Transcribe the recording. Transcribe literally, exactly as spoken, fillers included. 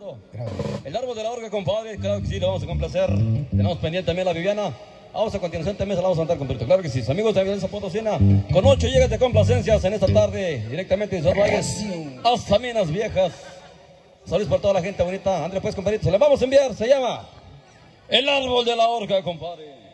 El árbol de la orga, compadre, claro que sí, lo vamos a complacer. Tenemos pendiente también la Viviana. Vamos a continuación también se la vamos a andar completo. Claro que sí, amigos de Violencia Potosina, con ocho llegas de complacencias en esta tarde, directamente de Sorrayes hasta Minas Viejas. Saludos para toda la gente bonita. André, pues, compadrito, se la vamos a enviar. Se llama El árbol de la orga, compadre.